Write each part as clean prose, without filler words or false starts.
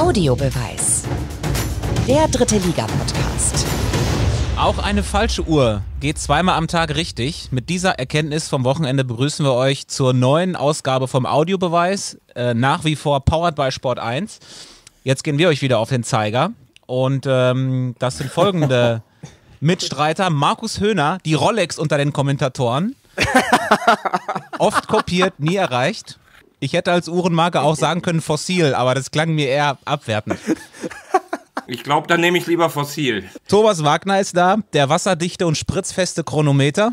Audiobeweis. Der dritte Liga-Podcast. Auch eine falsche Uhr geht zweimal am Tag richtig. Mit dieser Erkenntnis vom Wochenende begrüßen wir euch zur neuen Ausgabe vom Audiobeweis. Nach wie vor powered by Sport 1. Jetzt gehen wir euch wieder auf den Zeiger. Und das sind folgende Mitstreiter. Markus Höhner, die Rolex unter den Kommentatoren. Oft kopiert, nie erreicht. Ich hätte als Uhrenmarke auch sagen können Fossil, aber das klang mir eher abwertend. Ich glaube, dann nehme ich lieber Fossil. Thomas Wagner ist da, der wasserdichte und spritzfeste Chronometer.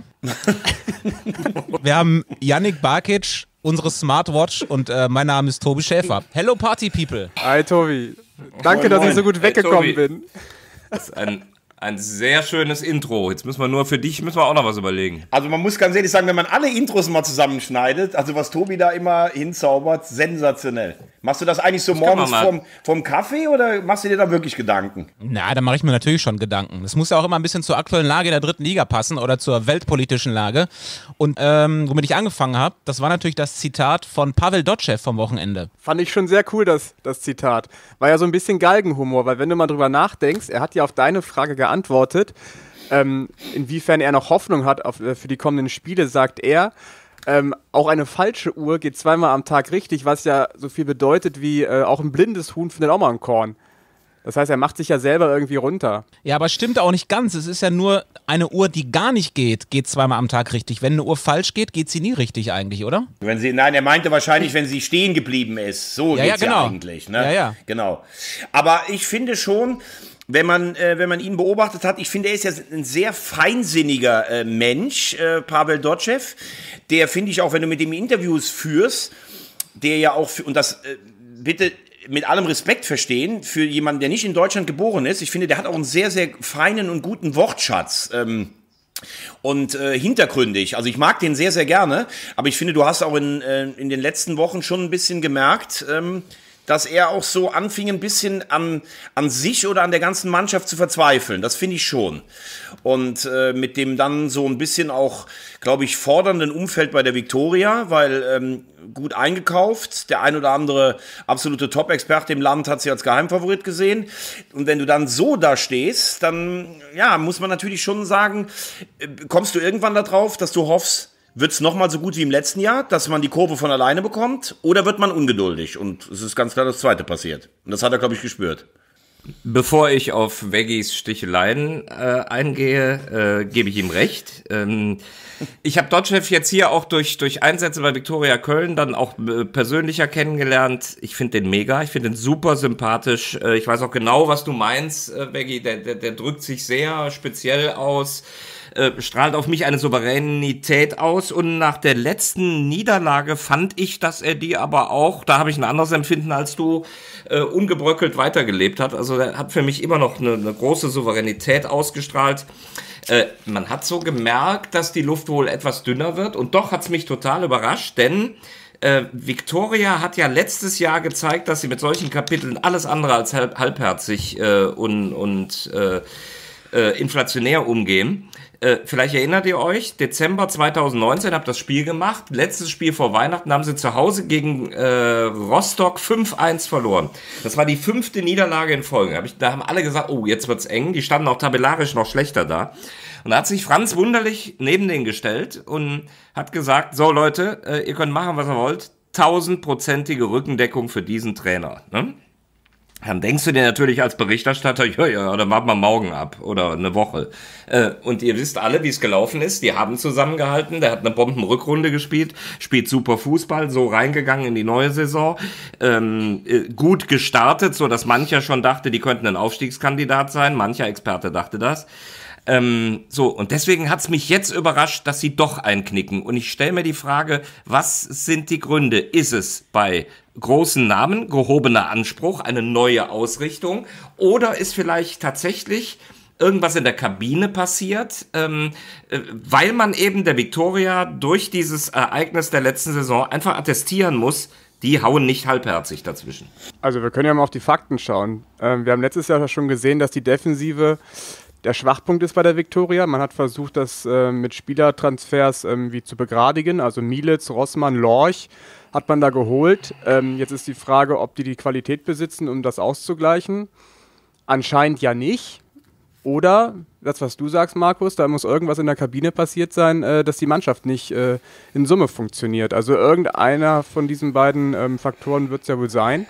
Wir haben Yannick Barkic, unsere Smartwatch, und mein Name ist Tobi Schäfer. Hello Party People. Hi Tobi. Danke, dass ich so gut weggekommen bin. Das ist ein sehr schönes Intro. Jetzt müssen wir auch noch was überlegen. Also man muss ganz ehrlich sagen, wenn man alle Intros mal zusammenschneidet, also was Tobi da immer hinzaubert, sensationell. Machst du das eigentlich so morgens vom Kaffee oder machst du dir da wirklich Gedanken? Na, da mache ich mir natürlich schon Gedanken. Das muss ja auch immer ein bisschen zur aktuellen Lage der dritten Liga passen oder zur weltpolitischen Lage. Und womit ich angefangen habe, das war natürlich das Zitat von Pavel Dotschew vom Wochenende. Fand ich schon sehr cool, das Zitat. War ja so ein bisschen Galgenhumor, weil wenn du mal drüber nachdenkst, er hat ja auf deine Frage geantwortet, inwiefern er noch Hoffnung hat für die kommenden Spiele, sagt er, auch eine falsche Uhr geht zweimal am Tag richtig, was ja so viel bedeutet wie auch ein blindes Huhn findet auch mal ein Korn. Das heißt, er macht sich ja selber irgendwie runter. Ja, aber stimmt auch nicht ganz. Es ist ja nur eine Uhr, die gar nicht geht zweimal am Tag richtig. Wenn eine Uhr falsch geht sie nie richtig eigentlich, oder? Nein, er meinte wahrscheinlich, wenn sie stehen geblieben ist. So geht's genau. Ja eigentlich. Ne? Ja. Genau. Aber ich finde schon, wenn man ihn beobachtet hat, ich finde, er ist ja ein sehr feinsinniger Mensch, Pavel Dotschew. Der, finde ich, auch wenn du mit ihm Interviews führst, der ja auch, und das bitte mit allem Respekt verstehen, für jemanden, der nicht in Deutschland geboren ist, ich finde, der hat auch einen sehr, sehr feinen und guten Wortschatz. Und hintergründig. Also ich mag den sehr, sehr gerne, aber ich finde, du hast auch in den letzten Wochen schon ein bisschen gemerkt, dass er auch so anfing, ein bisschen an sich oder an der ganzen Mannschaft zu verzweifeln. Das finde ich schon. Und mit dem dann so ein bisschen auch, glaube ich, fordernden Umfeld bei der Viktoria, weil gut eingekauft, der ein oder andere absolute Top-Experte im Land hat sie als Geheimfavorit gesehen. Und wenn du dann so da stehst, dann ja, muss man natürlich schon sagen, kommst du irgendwann da drauf, dass du hoffst, wird es nochmal so gut wie im letzten Jahr, dass man die Kurve von alleine bekommt, oder wird man ungeduldig? Und es ist ganz klar das Zweite passiert. Und das hat er, glaube ich, gespürt. Bevor ich auf Veggis Sticheleien eingehe, gebe ich ihm recht. Ich habe Dotschew jetzt hier auch durch Einsätze bei Viktoria Köln dann auch persönlicher kennengelernt. Ich finde den mega, ich finde den super sympathisch. Ich weiß auch genau, was du meinst, Veggi. Der drückt sich sehr speziell aus. Strahlt auf mich eine Souveränität aus, und nach der letzten Niederlage fand ich, dass er die aber auch, da habe ich ein anderes Empfinden als du, ungebröckelt weitergelebt hat. Also er hat für mich immer noch eine große Souveränität ausgestrahlt. Man hat so gemerkt, dass die Luft wohl etwas dünner wird, und doch hat es mich total überrascht, denn Viktoria hat ja letztes Jahr gezeigt, dass sie mit solchen Kapiteln alles andere als halbherzig und inflationär umgehen. Vielleicht erinnert ihr euch, Dezember 2019 habt das Spiel gemacht. Letztes Spiel vor Weihnachten haben sie zu Hause gegen Rostock 5-1 verloren. Das war die 5. Niederlage in Folge. Da haben alle gesagt, oh, jetzt wird's eng. Die standen auch tabellarisch noch schlechter da. Und da hat sich Franz Wunderlich neben denen gestellt und hat gesagt, so Leute, ihr könnt machen, was ihr wollt. 1000%ige Rückendeckung für diesen Trainer. Ne? Dann denkst du dir natürlich als Berichterstatter, ja, dann warten wir morgen ab oder eine Woche. Und ihr wisst alle, wie es gelaufen ist. Die haben zusammengehalten, der hat eine Bombenrückrunde gespielt, spielt super Fußball, so reingegangen in die neue Saison. Gut gestartet, so dass mancher schon dachte, die könnten ein Aufstiegskandidat sein. Mancher Experte dachte das. Und deswegen hat's mich jetzt überrascht, dass sie doch einknicken. Und ich stelle mir die Frage, was sind die Gründe? Ist es bei großen Namen, gehobener Anspruch, eine neue Ausrichtung? Oder ist vielleicht tatsächlich irgendwas in der Kabine passiert, weil man eben der Viktoria durch dieses Ereignis der letzten Saison einfach attestieren muss, die hauen nicht halbherzig dazwischen. Also wir können ja mal auf die Fakten schauen. Wir haben letztes Jahr schon gesehen, dass die Defensive der Schwachpunkt ist bei der Viktoria. Man hat versucht, das mit Spielertransfers irgendwie zu begradigen. Also Mielitz, Rossmann, Lorch hat man da geholt. Jetzt ist die Frage, ob die Qualität besitzen, um das auszugleichen. Anscheinend ja nicht. Oder, das was du sagst, Markus, da muss irgendwas in der Kabine passiert sein, dass die Mannschaft nicht in Summe funktioniert. Also irgendeiner von diesen beiden Faktoren wird es ja wohl sein.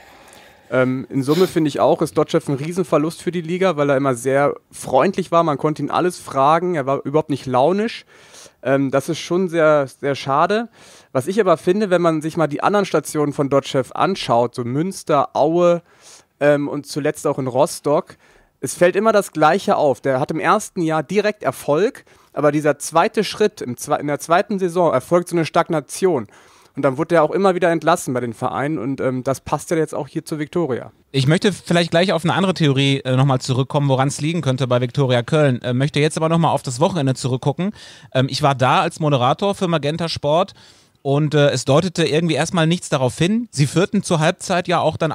In Summe finde ich auch, ist Dotschew ein Riesenverlust für die Liga, weil er immer sehr freundlich war. Man konnte ihn alles fragen. Er war überhaupt nicht launisch. Das ist schon sehr, sehr schade. Was ich aber finde, wenn man sich mal die anderen Stationen von Dotschew anschaut, so Münster, Aue und zuletzt auch in Rostock, es fällt immer das Gleiche auf. Der hat im ersten Jahr direkt Erfolg, aber dieser zweite Schritt in der zweiten Saison erfolgt so eine Stagnation. Und dann wurde er auch immer wieder entlassen bei den Vereinen und das passt ja jetzt auch hier zur Viktoria. Ich möchte vielleicht gleich auf eine andere Theorie nochmal zurückkommen, woran es liegen könnte bei Viktoria Köln. Möchte jetzt aber nochmal auf das Wochenende zurückgucken. Ich war da als Moderator für Magenta Sport. Und es deutete irgendwie erstmal nichts darauf hin. Sie führten zur Halbzeit ja auch dann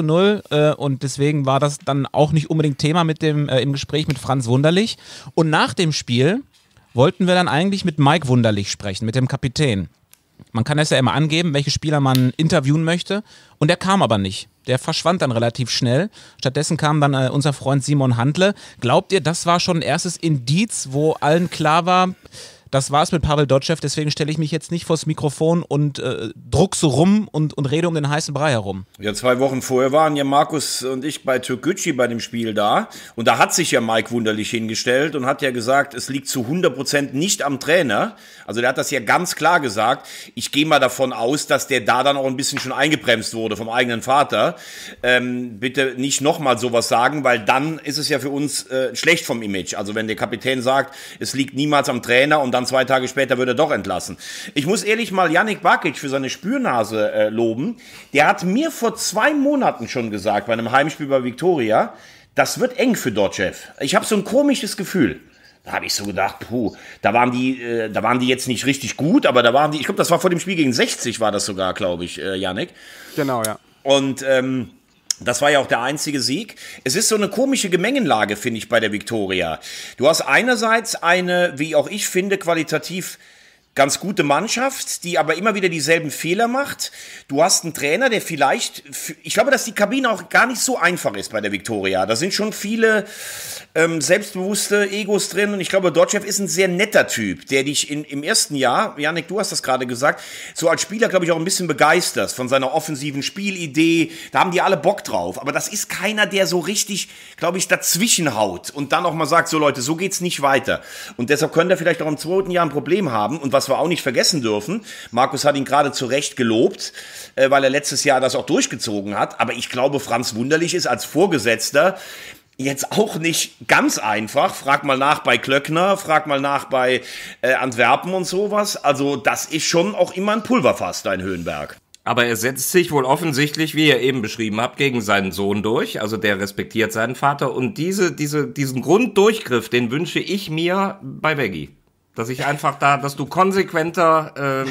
1:0 und deswegen war das dann auch nicht unbedingt Thema mit dem im Gespräch mit Franz Wunderlich. Und nach dem Spiel wollten wir dann eigentlich mit Mike Wunderlich sprechen, mit dem Kapitän. Man kann es ja immer angeben, welche Spieler man interviewen möchte und der kam aber nicht. Der verschwand dann relativ schnell. Stattdessen kam dann unser Freund Simon Handle. Glaubt ihr, das war schon ein erstes Indiz, wo allen klar war, das war's mit Pavel Dotschew, deswegen stelle ich mich jetzt nicht vors Mikrofon und druck so rum und rede um den heißen Brei herum. Ja, 2 Wochen vorher waren ja Markus und ich bei Türkgücü bei dem Spiel da. Und da hat sich ja Mike Wunderlich hingestellt und hat ja gesagt, es liegt zu 100% nicht am Trainer. Also der hat das ja ganz klar gesagt. Ich gehe mal davon aus, dass der da dann auch ein bisschen schon eingebremst wurde vom eigenen Vater. Bitte nicht nochmal sowas sagen, weil dann ist es ja für uns schlecht vom Image. Also wenn der Kapitän sagt, es liegt niemals am Trainer und dann 2 Tage später wird er doch entlassen. Ich muss ehrlich mal Yannick Bakic für seine Spürnase loben. Der hat mir vor 2 Monaten schon gesagt, bei einem Heimspiel bei Viktoria, das wird eng für Dotschew. Ich habe so ein komisches Gefühl. Da habe ich so gedacht, da waren die jetzt nicht richtig gut, aber da waren die, ich glaube, das war vor dem Spiel gegen 60 war das sogar, glaube ich, Yannick. Genau, ja. Und das war ja auch der einzige Sieg. Es ist so eine komische Gemengenlage, finde ich, bei der Viktoria. Du hast einerseits eine, wie auch ich finde, qualitativ ganz gute Mannschaft, die aber immer wieder dieselben Fehler macht. Du hast einen Trainer, der vielleicht, ich glaube, dass die Kabine auch gar nicht so einfach ist bei der Viktoria. Da sind schon viele selbstbewusste Egos drin und ich glaube, Dotschew ist ein sehr netter Typ, der dich im ersten Jahr, Yannick, du hast das gerade gesagt, so als Spieler, glaube ich, auch ein bisschen begeistert von seiner offensiven Spielidee. Da haben die alle Bock drauf. Aber das ist keiner, der so richtig, glaube ich, dazwischen haut und dann auch mal sagt, so Leute, so geht's nicht weiter. Und deshalb könnte er vielleicht auch im 2. Jahr ein Problem haben. Und was wir auch nicht vergessen dürfen, Markus hat ihn gerade zu Recht gelobt, weil er letztes Jahr das auch durchgezogen hat. Aber ich glaube, Franz Wunderlich ist als Vorgesetzter jetzt auch nicht ganz einfach. Frag mal nach bei Klöckner, frag mal nach bei Antwerpen und sowas. Also das ist schon auch immer ein Pulverfass, dein Höhenberg. Aber er setzt sich wohl offensichtlich, wie ihr eben beschrieben habt, gegen seinen Sohn durch. Also der respektiert seinen Vater. Und diesen Grunddurchgriff, den wünsche ich mir bei Veggie. Dass ich einfach dass du konsequenter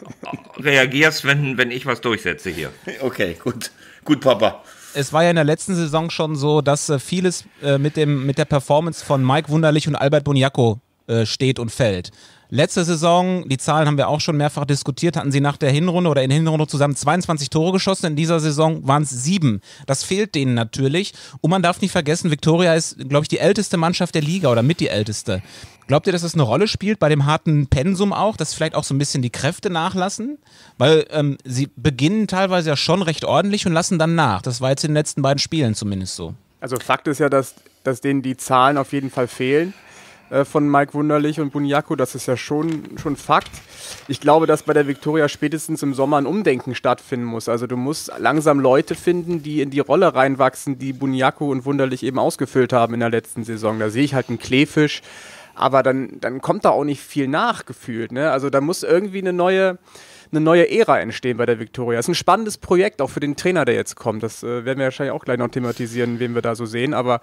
reagierst, wenn ich was durchsetze hier. Okay, gut. Gut, Papa. Es war ja in der letzten Saison schon so, dass vieles mit der Performance von Mike Wunderlich und Albert Boniaco steht und fällt. Letzte Saison, die Zahlen haben wir auch schon mehrfach diskutiert, hatten sie nach der Hinrunde oder in der Hinrunde zusammen 22 Tore geschossen. In dieser Saison waren es 7. Das fehlt denen natürlich. Und man darf nicht vergessen, Viktoria ist, glaube ich, die älteste Mannschaft der Liga oder mit die älteste. Glaubt ihr, dass das eine Rolle spielt bei dem harten Pensum auch, dass vielleicht auch so ein bisschen die Kräfte nachlassen? Weil sie beginnen teilweise ja schon recht ordentlich und lassen dann nach. Das war jetzt in den letzten beiden Spielen zumindest so. Also Fakt ist ja, dass denen die Zahlen auf jeden Fall fehlen von Mike Wunderlich und Buniaco. Das ist ja schon Fakt. Ich glaube, dass bei der Viktoria spätestens im Sommer ein Umdenken stattfinden muss. Also du musst langsam Leute finden, die in die Rolle reinwachsen, die Buniaco und Wunderlich eben ausgefüllt haben in der letzten Saison. Da sehe ich halt einen Kleefisch. Aber dann kommt da auch nicht viel nachgefühlt. Ne? Also da muss irgendwie eine neue Ära entstehen bei der Viktoria. Das ist ein spannendes Projekt, auch für den Trainer, der jetzt kommt. Das werden wir wahrscheinlich auch gleich noch thematisieren, wen wir da so sehen. Aber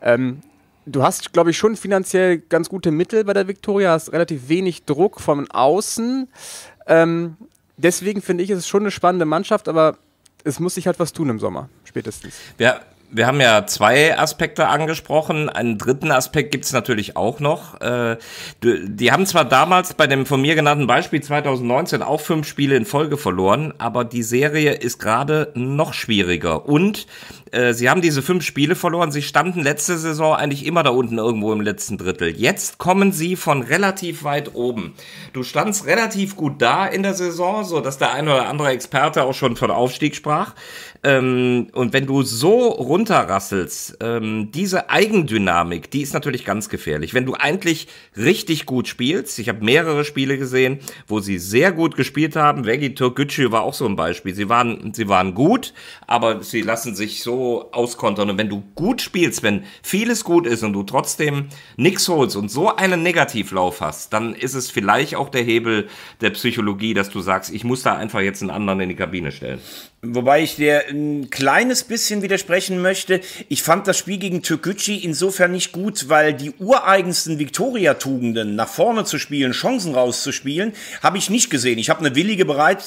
du hast, glaube ich, schon finanziell ganz gute Mittel bei der Viktoria, hast relativ wenig Druck von außen. Deswegen finde ich, es ist schon eine spannende Mannschaft, aber es muss sich halt was tun im Sommer, spätestens. Wir haben ja zwei Aspekte angesprochen. Einen dritten Aspekt gibt's natürlich auch noch. Die haben zwar damals bei dem von mir genannten Beispiel 2019 auch 5 Spiele in Folge verloren, aber die Serie ist gerade noch schwieriger. Und sie haben diese 5 Spiele verloren. Sie standen letzte Saison eigentlich immer da unten irgendwo im letzten Drittel. Jetzt kommen sie von relativ weit oben. Du standst relativ gut da in der Saison, so dass der eine oder andere Experte auch schon von Aufstieg sprach. Und wenn du so runterrasselst, diese Eigendynamik, die ist natürlich ganz gefährlich. Wenn du eigentlich richtig gut spielst, ich habe mehrere Spiele gesehen, wo sie sehr gut gespielt haben. Vegi Türkgücü war auch so ein Beispiel. Sie waren gut, aber sie lassen sich so auskontern. Und wenn du gut spielst, wenn vieles gut ist und du trotzdem nichts holst und so einen Negativlauf hast, dann ist es vielleicht auch der Hebel der Psychologie, dass du sagst, ich muss da einfach jetzt einen anderen in die Kabine stellen. Wobei ich dir ein kleines bisschen widersprechen möchte. Ich fand das Spiel gegen Türkgücü insofern nicht gut, weil die ureigensten Viktoria-Tugenden, nach vorne zu spielen, Chancen rauszuspielen, habe ich nicht gesehen. Ich habe eine willige,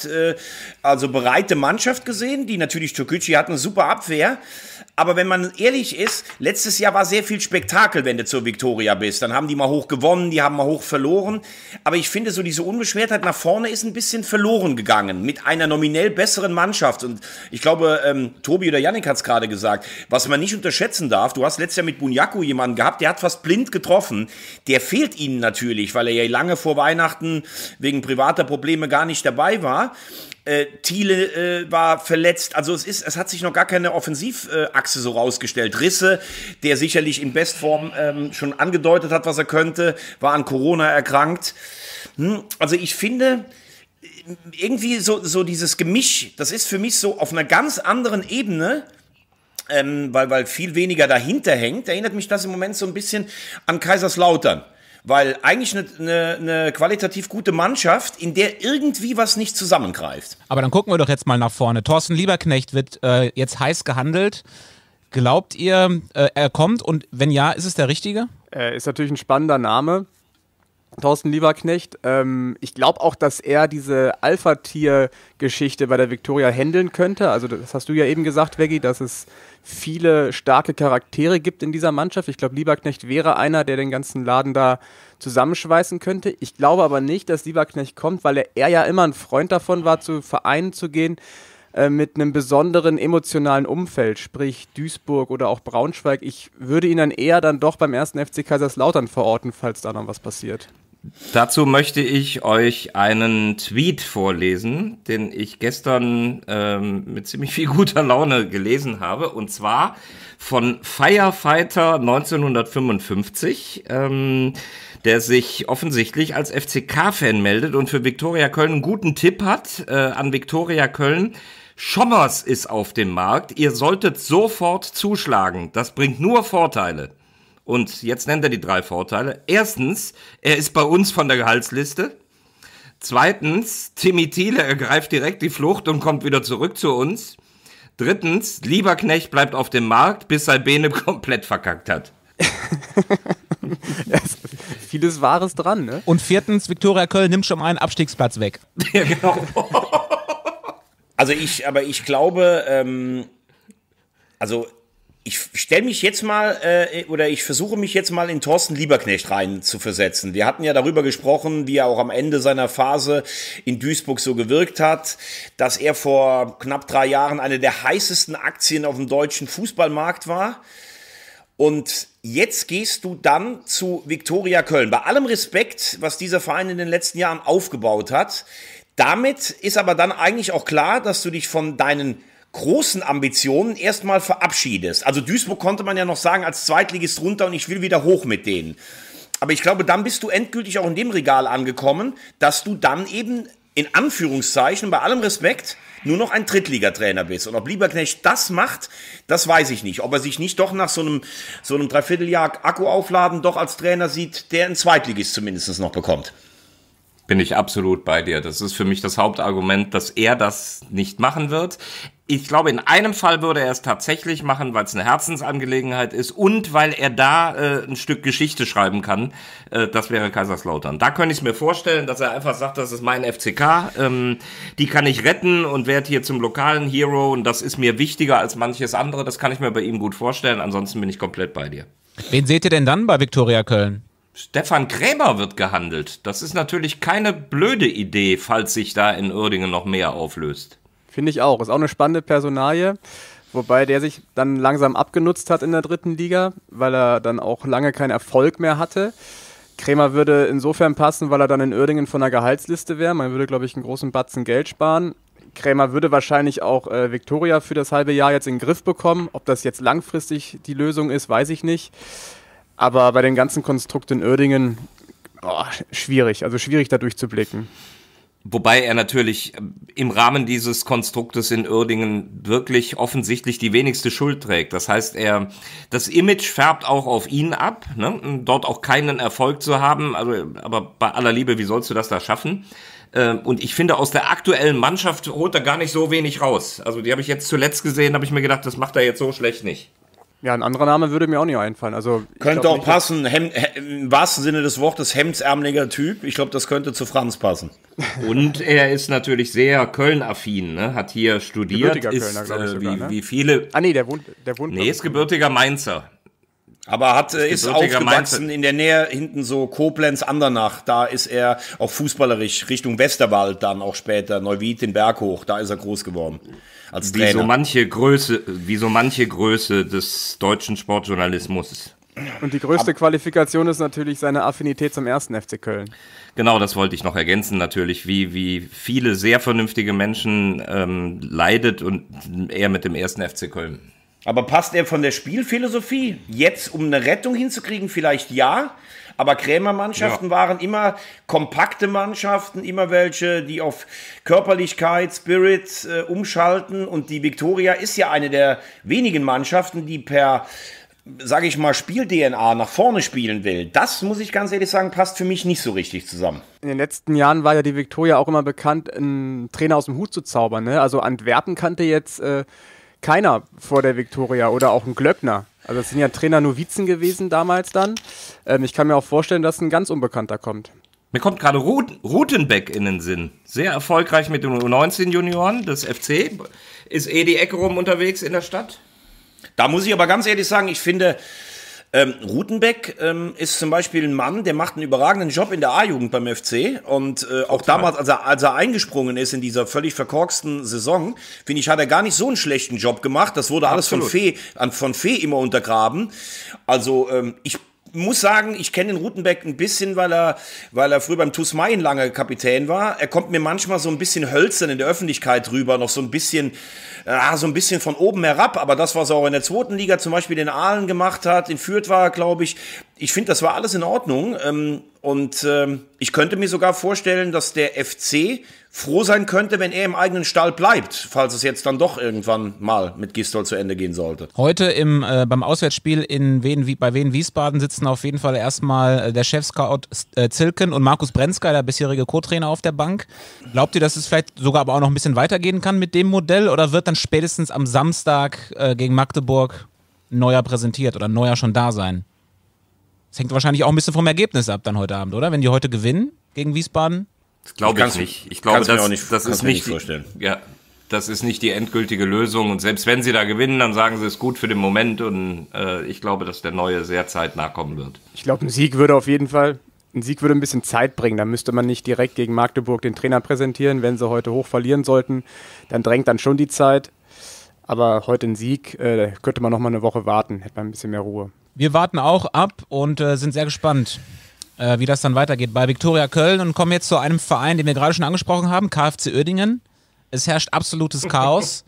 bereite Mannschaft gesehen, die natürlich Türkgücü hat eine super Abwehr. Aber wenn man ehrlich ist, letztes Jahr war sehr viel Spektakel, wenn du zur Viktoria bist. Dann haben die mal hoch gewonnen, die haben mal hoch verloren. Aber ich finde, so diese Unbeschwertheit nach vorne ist ein bisschen verloren gegangen mit einer nominell besseren Mannschaft. Und ich glaube, Tobi oder Yannick hat es gerade gesagt, was man nicht unterschätzen darf, du hast letztes Jahr mit Bunyaku jemanden gehabt, der hat fast blind getroffen. Der fehlt ihnen natürlich, weil er ja lange vor Weihnachten wegen privater Probleme gar nicht dabei war. Thiele war verletzt, also es hat sich noch gar keine Offensivachse so rausgestellt. Risse, der sicherlich in Bestform schon angedeutet hat, was er könnte, war an Corona erkrankt. Also ich finde, irgendwie so dieses Gemisch, das ist für mich so auf einer ganz anderen Ebene, weil viel weniger dahinter hängt, erinnert mich das im Moment so ein bisschen an Kaiserslautern. Weil eigentlich eine qualitativ gute Mannschaft, in der irgendwie was nicht zusammengreift. Aber dann gucken wir doch jetzt mal nach vorne. Thorsten Lieberknecht wird jetzt heiß gehandelt. Glaubt ihr, er kommt? Und wenn ja, ist es der Richtige? Ist natürlich ein spannender Name. Thorsten Lieberknecht. Ich glaube auch, dass er diese Alpha-Tier-Geschichte bei der Viktoria handeln könnte. Also das hast du ja eben gesagt, Veggi, dass es viele starke Charaktere gibt in dieser Mannschaft. Ich glaube, Lieberknecht wäre einer, der den ganzen Laden da zusammenschweißen könnte. Ich glaube aber nicht, dass Lieberknecht kommt, weil er ja immer ein Freund davon war, zu Vereinen zu gehen, mit einem besonderen emotionalen Umfeld, sprich Duisburg oder auch Braunschweig. Ich würde ihn dann eher dann doch beim 1. FC Kaiserslautern verorten, falls da noch was passiert. Dazu möchte ich euch einen Tweet vorlesen, den ich gestern mit ziemlich viel guter Laune gelesen habe, und zwar von Firefighter 1955, der sich offensichtlich als FCK-Fan meldet und für Viktoria Köln einen guten Tipp hat an Viktoria Köln. Schommers ist auf dem Markt, ihr solltet sofort zuschlagen, das bringt nur Vorteile. Und jetzt nennt er die 3 Vorteile. Erstens, er ist bei uns von der Gehaltsliste. Zweitens, Timmy Thiele ergreift direkt die Flucht und kommt wieder zurück zu uns. Drittens, Lieberknecht bleibt auf dem Markt, bis sein Bene komplett verkackt hat. Ja, vieles Wahres dran, ne? Und viertens, Viktoria Köln nimmt schon mal einen Abstiegsplatz weg. Ja, genau. Also ich glaube, ich stelle mich jetzt mal, oder ich versuche mich jetzt mal in Thorsten Lieberknecht rein zu versetzen. Wir hatten ja darüber gesprochen, wie er auch am Ende seiner Phase in Duisburg so gewirkt hat, dass er vor knapp 3 Jahren eine der heißesten Aktien auf dem deutschen Fußballmarkt war. Und jetzt gehst du dann zu Viktoria Köln. Bei allem Respekt, was dieser Verein in den letzten Jahren aufgebaut hat. Damit ist aber dann eigentlich auch klar, dass du dich von deinen großen Ambitionen erstmal verabschiedest. Also Duisburg konnte man ja noch sagen, als Zweitligist runter und ich will wieder hoch mit denen. Aber ich glaube, dann bist du endgültig auch in dem Regal angekommen, dass du dann eben in Anführungszeichen, bei allem Respekt, nur noch ein Drittligatrainer bist. Und ob Lieberknecht das macht, das weiß ich nicht. Ob er sich nicht doch nach so einem Dreivierteljahr Akkuaufladen doch als Trainer sieht, der einen Zweitligist zumindest noch bekommt. Bin ich absolut bei dir. Das ist für mich das Hauptargument, dass er das nicht machen wird. Ich glaube, in einem Fall würde er es tatsächlich machen, weil es eine Herzensangelegenheit ist und weil er da ein Stück Geschichte schreiben kann. Das wäre Kaiserslautern. Da könnte ich es mir vorstellen, dass er einfach sagt, das ist mein FCK, die kann ich retten und werde hier zum lokalen Hero und das ist mir wichtiger als manches andere. Das kann ich mir bei ihm gut vorstellen. Ansonsten bin ich komplett bei dir. Wen seht ihr denn dann bei Viktoria Köln? Stefan Krämer wird gehandelt. Das ist natürlich keine blöde Idee, falls sich da in Uerdingen noch mehr auflöst. Finde ich auch. Ist auch eine spannende Personalie, wobei der sich dann langsam abgenutzt hat in der 3. Liga, weil er dann auch lange keinen Erfolg mehr hatte. Krämer würde insofern passen, weil er dann in Uerdingen von der Gehaltsliste wäre. Man würde, glaube ich, einen großen Batzen Geld sparen. Krämer würde wahrscheinlich auch Viktoria für das halbe Jahr jetzt in den Griff bekommen. Ob das jetzt langfristig die Lösung ist, weiß ich nicht. Aber bei dem ganzen Konstrukt in Uerdingen, schwierig. Also schwierig da durchzublicken. Wobei er natürlich im Rahmen dieses Konstruktes in Uerdingen wirklich offensichtlich die wenigste Schuld trägt. Das heißt, das Image färbt auch auf ihn ab, ne? Dort auch keinen Erfolg zu haben. Also, aber bei aller Liebe, wie sollst du das da schaffen? Und ich finde, aus der aktuellen Mannschaft holt er gar nicht so wenig raus. Also die habe ich jetzt zuletzt gesehen, habe ich mir gedacht, das macht er jetzt so schlecht nicht. Ja, ein anderer Name würde mir auch nicht einfallen. Also, könnte auch passen, im wahrsten Sinne des Wortes, hemdsärmeliger Typ. Ich glaube, das könnte zu Franz passen. Und er ist natürlich sehr Köln-affin, ne? Hat hier studiert, gebürtiger Kölner, glaube ich sogar, ne? Wie viele... Nee, der wohnt. Nee, ist gebürtiger Mainzer. Aber ist aufgewachsen in der Nähe, hinten so Koblenz-Andernach. Da ist er auch fußballerisch Richtung Westerwald dann auch später, Neuwied den Berg hoch. Da ist er groß geworden als Trainer. Wie so manche Größe des deutschen Sportjournalismus. Und die größte Qualifikation ist natürlich seine Affinität zum 1. FC Köln. Genau, das wollte ich noch ergänzen natürlich, wie viele sehr vernünftige Menschen leidet und er mit dem 1. FC Köln. Aber passt er von der Spielphilosophie? Jetzt, um eine Rettung hinzukriegen, vielleicht ja. Aber Krämer-Mannschaften waren immer kompakte Mannschaften, immer welche, die auf Körperlichkeit, Spirit umschalten. Und die Viktoria ist ja eine der wenigen Mannschaften, die per, sage ich mal, Spiel-DNA nach vorne spielen will. Das, muss ich ganz ehrlich sagen, passt für mich nicht so richtig zusammen. In den letzten Jahren war ja die Viktoria auch immer bekannt, einen Trainer aus dem Hut zu zaubern. Ne? Also Antwerpen kannte jetzt keiner vor der Viktoria oder auch ein Glöckner. Also das sind ja Trainer-Novizen gewesen damals dann. Ich kann mir auch vorstellen, dass ein ganz Unbekannter kommt. Mir kommt gerade Rutenbeck in den Sinn. Sehr erfolgreich mit den U19-Junioren des FC. Ist die Ecke rum unterwegs in der Stadt? Da muss ich aber ganz ehrlich sagen, ich finde, Rutenbeck ist zum Beispiel ein Mann, der macht einen überragenden Job in der A-Jugend beim FC und auch damals, als er eingesprungen ist in dieser völlig verkorksten Saison, finde ich, hat er gar nicht so einen schlechten Job gemacht. Das wurde alles von Fee immer untergraben. Also ich muss sagen, ich kenne den Rutenbeck ein bisschen, weil er früher beim TuS Mayen lange Kapitän war. Er kommt mir manchmal so ein bisschen hölzern in der Öffentlichkeit rüber, noch so ein bisschen von oben herab. Aber das, was er auch in der 2. Liga zum Beispiel in Aalen gemacht hat, in Fürth war, glaube ich, finde, das war alles in Ordnung. Und ich könnte mir sogar vorstellen, dass der FC froh sein könnte, wenn er im eigenen Stall bleibt, falls es jetzt dann doch irgendwann mal mit Gistol zu Ende gehen sollte. Heute beim Auswärtsspiel bei Wien Wiesbaden sitzen auf jeden Fall erstmal der Chef-Scout Zilken und Markus Brenzka, der bisherige Co-Trainer, auf der Bank. Glaubt ihr, dass es vielleicht sogar aber auch noch ein bisschen weitergehen kann mit dem Modell oder wird dann spätestens am Samstag gegen Magdeburg Neuer präsentiert oder Neuer schon da sein? Das hängt wahrscheinlich auch ein bisschen vom Ergebnis ab dann heute Abend, oder? Wenn die heute gewinnen gegen Wiesbaden? Das glaube ich nicht. Ich glaube, das ist nicht vorstellen. Ja, das ist nicht die endgültige Lösung. Und selbst wenn sie da gewinnen, dann sagen sie, es ist gut für den Moment. Und ich glaube, dass der Neue sehr zeitnah kommen wird. Ich glaube, ein Sieg würde ein bisschen Zeit bringen. Da müsste man nicht direkt gegen Magdeburg den Trainer präsentieren. Wenn sie heute hoch verlieren sollten, dann drängt dann schon die Zeit. Aber heute ein Sieg, könnte man noch mal eine Woche warten. Hätte man ein bisschen mehr Ruhe. Wir warten auch ab und sind sehr gespannt, wie das dann weitergeht bei Viktoria Köln und kommen jetzt zu einem Verein, den wir gerade schon angesprochen haben, KFC Uerdingen. Es herrscht absolutes Chaos.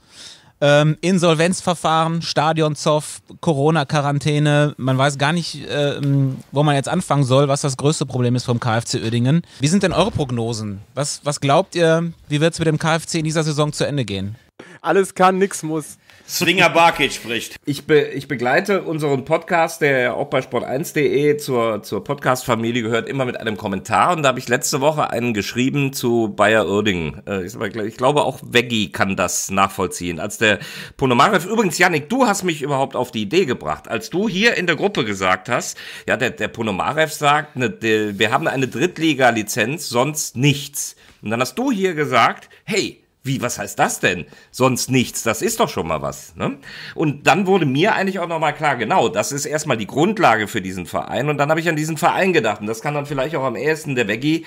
Insolvenzverfahren, Stadionzoff, Corona-Quarantäne. Man weiß gar nicht, wo man jetzt anfangen soll, was das größte Problem ist vom KFC Uerdingen. Wie sind denn eure Prognosen? Was glaubt ihr, wie wird es mit dem KFC in dieser Saison zu Ende gehen? Alles kann, nix muss. Swinger Barkic spricht. Ich begleite unseren Podcast, der ja auch bei sport1.de zur Podcast-Familie gehört, immer mit einem Kommentar. Und da habe ich letzte Woche einen geschrieben zu Bayer Uerdingen. Ich glaube, auch Veggie kann das nachvollziehen. Als der Ponomarev, übrigens, Yannick, du hast mich überhaupt auf die Idee gebracht. Als du hier in der Gruppe gesagt hast, ja, der Ponomarev sagt, wir haben eine Drittliga-Lizenz, sonst nichts. Und dann hast du hier gesagt, hey, was heißt das denn? Sonst nichts, das ist doch schon mal was. Ne? Und dann wurde mir eigentlich auch nochmal klar, genau, das ist erstmal die Grundlage für diesen Verein. Und dann habe ich an diesen Verein gedacht. Und das kann dann vielleicht auch am ehesten der Veggie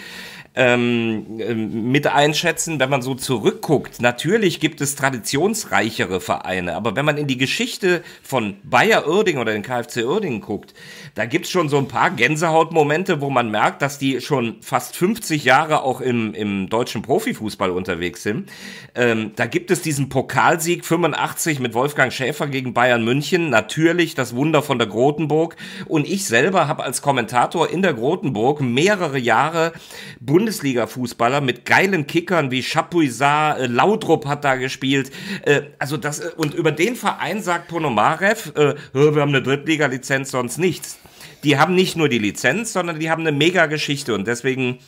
mit einschätzen, wenn man so zurückguckt. Natürlich gibt es traditionsreichere Vereine, aber wenn man in die Geschichte von Bayer Uerdingen oder den KFC Uerdingen guckt, da gibt's schon so ein paar Gänsehautmomente, wo man merkt, dass die schon fast 50 Jahre auch im deutschen Profifußball unterwegs sind. Da gibt es diesen Pokalsieg 85 mit Wolfgang Schäfer gegen Bayern München, natürlich das Wunder von der Grotenburg, und ich selber habe als Kommentator in der Grotenburg mehrere Jahre Bundesliga-Fußballer mit geilen Kickern wie Chapuisat, Laudrup hat da gespielt. Und über den Verein sagt Ponomarev, wir haben eine Drittliga-Lizenz, sonst nichts. Die haben nicht nur die Lizenz, sondern die haben eine Mega-Geschichte, und deswegen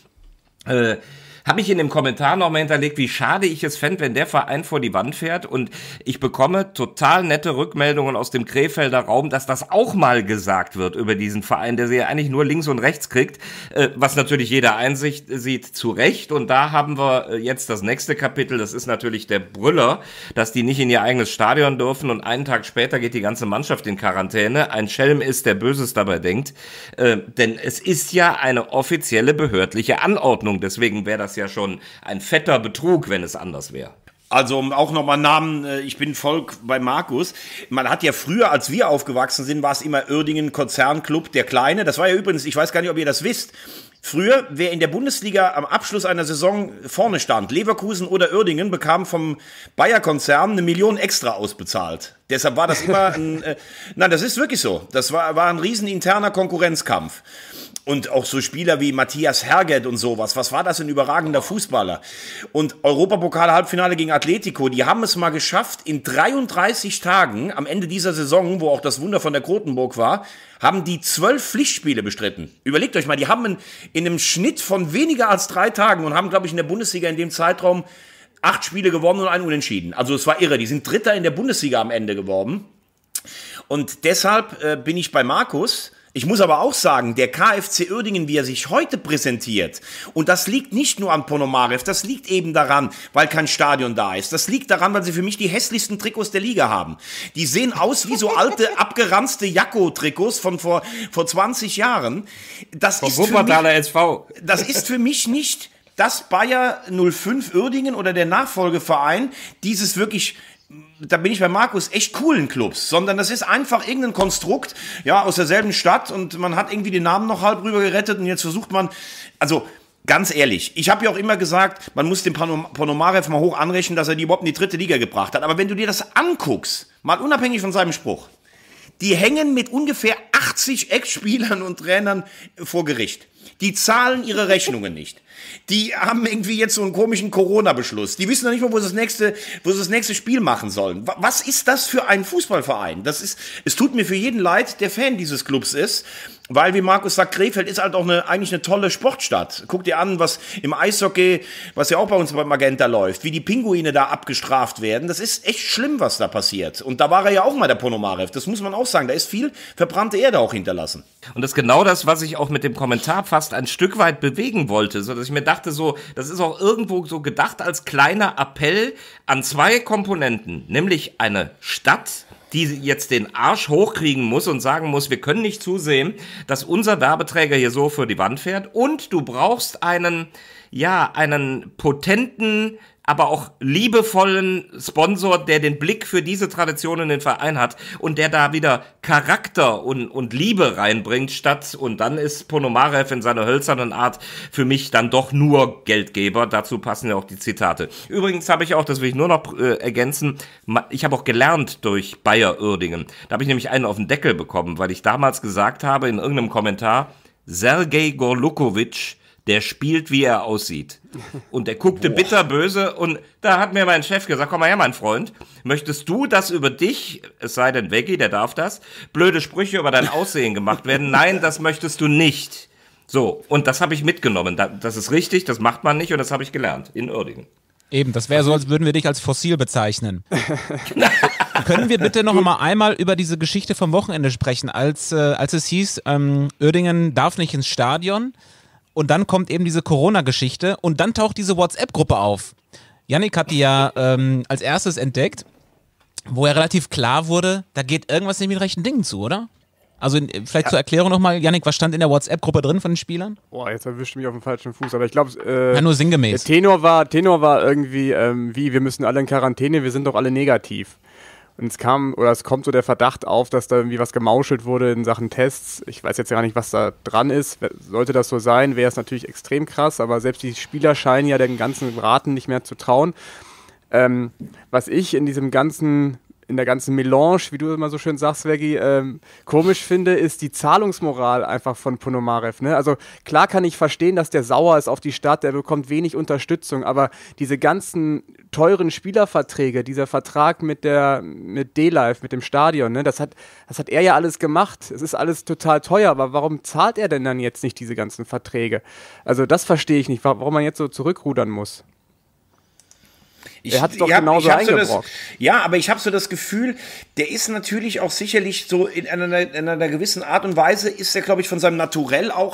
habe ich in dem Kommentar nochmal hinterlegt, wie schade ich es fände, wenn der Verein vor die Wand fährt, und ich bekomme total nette Rückmeldungen aus dem Krefelder Raum, dass das auch mal gesagt wird über diesen Verein, der sie ja eigentlich nur links und rechts kriegt, was natürlich jeder Einsicht sieht, zu Recht. Und da haben wir jetzt das nächste Kapitel, das ist natürlich der Brüller, dass die nicht in ihr eigenes Stadion dürfen, und einen Tag später geht die ganze Mannschaft in Quarantäne. Ein Schelm ist, der Böses dabei denkt, denn es ist ja eine offizielle behördliche Anordnung, deswegen wäre das ja schon ein fetter Betrug, wenn es anders wäre. Also auch nochmal Namen, ich bin voll bei Markus. Man hat ja früher, als wir aufgewachsen sind, war es immer Uerdingen Konzernclub, der Kleine. Das war ja übrigens, ich weiß gar nicht, ob ihr das wisst, früher, wer in der Bundesliga am Abschluss einer Saison vorne stand, Leverkusen oder Uerdingen, bekam vom Bayer-Konzern 1 Million extra ausbezahlt. Deshalb war das immer nein, das ist wirklich so. Das war ein riesen interner Konkurrenzkampf. Und auch so Spieler wie Matthias Herget und sowas. Was war das, ein überragender Fußballer? Und Europapokal-Halbfinale gegen Atletico, die haben es mal geschafft, in 33 Tagen, am Ende dieser Saison, wo auch das Wunder von der Grotenburg war, haben die 12 Pflichtspiele bestritten. Überlegt euch mal, die haben in einem Schnitt von weniger als 3 Tagen und haben, glaube ich, in der Bundesliga in dem Zeitraum 8 Spiele gewonnen und einen Unentschieden. Also es war irre. Die sind Dritter in der Bundesliga am Ende geworden. Und deshalb bin ich bei Markus. Ich muss aber auch sagen, der KFC Uerdingen, wie er sich heute präsentiert, und das liegt nicht nur an Ponomarev, das liegt eben daran, weil kein Stadion da ist. Das liegt daran, weil sie für mich die hässlichsten Trikots der Liga haben. Die sehen aus wie so alte, abgeranzte Jacko-Trikots von vor 20 Jahren. Das ist für mich nicht das Bayer 05 Uerdingen oder der Nachfolgeverein dieses wirklich, da bin ich bei Markus, echt coolen Clubs, sondern das ist einfach irgendein Konstrukt, ja, aus derselben Stadt, und man hat irgendwie den Namen noch halb rüber gerettet, und jetzt versucht man, also ganz ehrlich, ich habe ja auch immer gesagt, man muss den Ponomarev mal hoch anrechnen, dass er die überhaupt in die 3. Liga gebracht hat, aber wenn du dir das anguckst, mal unabhängig von seinem Spruch, die hängen mit ungefähr 80 Ex-Spielern und Trainern vor Gericht. Die zahlen ihre Rechnungen nicht. Die haben irgendwie jetzt so einen komischen Corona-Beschluss. Die wissen noch nicht mal, wo sie das nächste Spiel machen sollen. Was ist das für ein Fußballverein? Es tut mir für jeden leid, der Fan dieses Clubs ist. Weil, wie Markus sagt, Krefeld ist halt auch eigentlich eine tolle Sportstadt. Guck dir an, was im Eishockey, was ja auch bei uns bei Magenta läuft, wie die Pinguine da abgestraft werden. Das ist echt schlimm, was da passiert. Und da war er ja auch mal, der Ponomarev. Das muss man auch sagen. Da ist viel verbrannte Erde auch hinterlassen. Und das ist genau das, was ich auch mit dem Kommentar fast ein Stück weit bewegen wollte. So dass ich mir dachte, so, das ist auch irgendwo so gedacht als kleiner Appell an 2 Komponenten. Nämlich eine Stadt, die jetzt den Arsch hochkriegen muss und sagen muss, wir können nicht zusehen, dass unser Werbeträger hier so für die Wand fährt, und du brauchst einen potenten, aber auch liebevollen Sponsor, der den Blick für diese Tradition in den Verein hat und der da wieder Charakter und Liebe reinbringt, und dann ist Ponomarev in seiner hölzernen Art für mich dann doch nur Geldgeber. Dazu passen ja auch die Zitate. Übrigens habe ich auch, das will ich nur noch ergänzen, ich habe auch gelernt durch Bayer Uerdingen. Da habe ich nämlich einen auf den Deckel bekommen, weil ich damals gesagt habe in irgendeinem Kommentar, Sergej Gorlukovic, der spielt, wie er aussieht. Und der guckte bitterböse und da hat mir mein Chef gesagt, komm mal her, mein Freund, möchtest du, dass über dich, es sei denn Veggie, der darf das, blöde Sprüche über dein Aussehen gemacht werden? Nein, das möchtest du nicht. So, und das habe ich mitgenommen. Das ist richtig, das macht man nicht und das habe ich gelernt in Uerdingen. Eben, das wäre so, als würden wir dich als Fossil bezeichnen. Können wir bitte noch mal einmal über diese Geschichte vom Wochenende sprechen, als es hieß, Uerdingen darf nicht ins Stadion und dann kommt eben diese Corona-Geschichte und dann taucht diese WhatsApp-Gruppe auf. Yannick hat die ja als erstes entdeckt, wo ja relativ klar wurde, da geht irgendwas nicht mit rechten Dingen zu, oder? Also vielleicht zur Erklärung nochmal, Yannick, was stand in der WhatsApp-Gruppe drin von den Spielern? Boah, jetzt erwischt mich auf dem falschen Fuß, aber ich glaube, ja, nur sinngemäß. Der Tenor war irgendwie, wir müssen alle in Quarantäne, wir sind doch alle negativ. Und es kommt so der Verdacht auf, dass da irgendwie was gemauschelt wurde in Sachen Tests. Ich weiß jetzt gar nicht, was da dran ist. Sollte das so sein, wäre es natürlich extrem krass, aber selbst die Spieler scheinen ja den ganzen Raten nicht mehr zu trauen. Was ich in der ganzen Melange, wie du immer so schön sagst, Veggie, komisch finde, ist die Zahlungsmoral einfach von Ponomarev. Ne? Also klar kann ich verstehen, dass der sauer ist auf die Stadt, der bekommt wenig Unterstützung, aber diese ganzen teuren Spielerverträge, dieser Vertrag mit D-Live, mit dem Stadion, ne? Das hat er ja alles gemacht. Es ist alles total teuer, aber warum zahlt er denn dann jetzt nicht diese ganzen Verträge? Also das verstehe ich nicht, warum man jetzt so zurückrudern muss. Er hat es doch genauso eingebrockt. Ja, aber ich habe so das Gefühl, der ist natürlich auch sicherlich so in einer gewissen Art und Weise, ist er, glaube ich, von seinem Naturell auch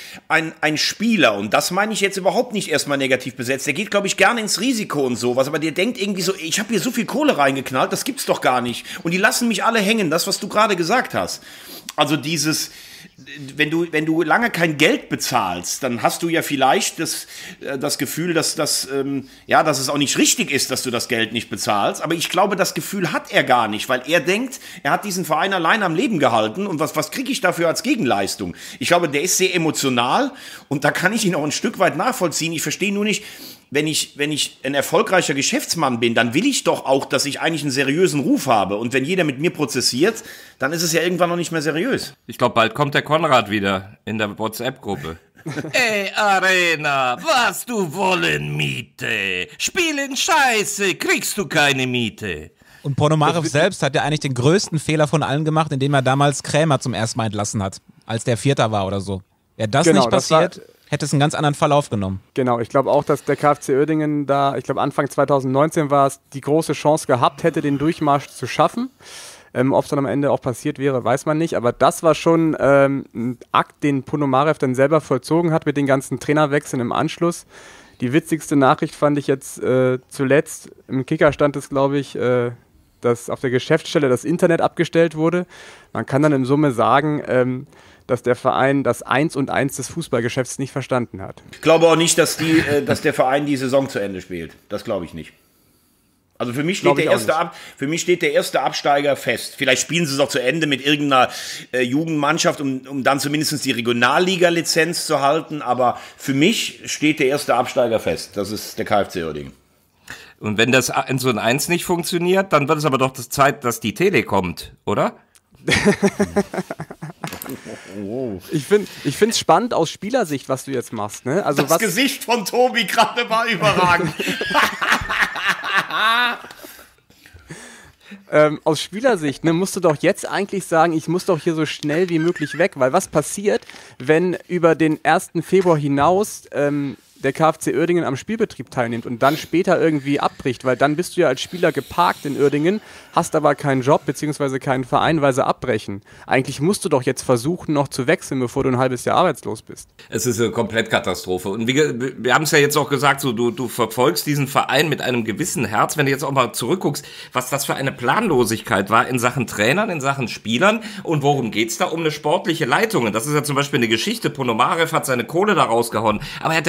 ein Spieler. Und das meine ich jetzt überhaupt nicht erstmal negativ besetzt. Der geht, glaube ich, gerne ins Risiko und sowas, aber der denkt irgendwie so, ich habe hier so viel Kohle reingeknallt, das gibt's doch gar nicht. Und die lassen mich alle hängen, das, was du gerade gesagt hast. Also dieses... Wenn du lange kein Geld bezahlst, dann hast du ja vielleicht das Gefühl, dass es auch nicht richtig ist, dass du das Geld nicht bezahlst. Aber ich glaube, das Gefühl hat er gar nicht, weil er denkt, er hat diesen Verein allein am Leben gehalten und was kriege ich dafür als Gegenleistung? Ich glaube, der ist sehr emotional und da kann ich ihn auch ein Stück weit nachvollziehen. Ich verstehe nur nicht, wenn ich ein erfolgreicher Geschäftsmann bin, dann will ich doch auch, dass ich eigentlich einen seriösen Ruf habe. Und wenn jeder mit mir prozessiert, dann ist es ja irgendwann noch nicht mehr seriös. Ich glaube, bald kommt der Konrad wieder in der WhatsApp-Gruppe. Ey, Arena, was du wollen, Miete? Spielen Scheiße, kriegst du keine Miete. Und Ponomarev selbst hat ja eigentlich den größten Fehler von allen gemacht, indem er damals Krämer zum ersten Mal entlassen hat, als der Vierter war oder so. Wäre das nicht passiert, hätte es einen ganz anderen Verlauf genommen. Genau, ich glaube auch, dass der KfC Uerdingen da, ich glaube Anfang 2019 war es, die große Chance gehabt hätte, den Durchmarsch zu schaffen. Ob es dann am Ende auch passiert wäre, weiß man nicht. Aber das war schon ein Akt, den Ponomarev dann selber vollzogen hat mit den ganzen Trainerwechseln im Anschluss. Die witzigste Nachricht fand ich jetzt zuletzt. Im Kicker stand es, glaube ich, dass auf der Geschäftsstelle das Internet abgestellt wurde. Man kann dann in Summe sagen, dass der Verein das 1 und 1 des Fußballgeschäfts nicht verstanden hat. Ich glaube auch nicht, dass der Verein die Saison zu Ende spielt. Das glaube ich nicht. Also für mich steht der erste Absteiger fest. Vielleicht spielen sie es auch zu Ende mit irgendeiner Jugendmannschaft, um dann zumindest die Regionalliga-Lizenz zu halten. Aber für mich steht der erste Absteiger fest. Das ist der KfC Uerdingen. Und wenn das 1 und 1 nicht funktioniert, dann wird es aber doch Zeit, dass die Tele kommt, oder? Ich finde es spannend aus Spielersicht, was du jetzt machst. Ne? Also das Gesicht von Tobi gerade war überragend. Aus Spielersicht musst du doch jetzt eigentlich sagen, ich muss doch hier so schnell wie möglich weg, weil was passiert, wenn über den 1. Februar hinaus der KfC Uerdingen am Spielbetrieb teilnimmt und dann später irgendwie abbricht, weil dann bist du ja als Spieler geparkt in Uerdingen, hast aber keinen Job bzw. keinen Verein, weil sie abbrechen. Eigentlich musst du doch jetzt versuchen, noch zu wechseln, bevor du ein halbes Jahr arbeitslos bist. Es ist eine Komplettkatastrophe. Und wir haben es ja jetzt auch gesagt, so, du verfolgst diesen Verein mit einem gewissen Herz. Wenn du jetzt auch mal zurückguckst, was das für eine Planlosigkeit war in Sachen Trainern, in Sachen Spielern und worum geht's da? Um eine sportliche Leitung. Und das ist ja zum Beispiel eine Geschichte. Ponomarev hat seine Kohle da rausgehauen, aber er hat ja viel zu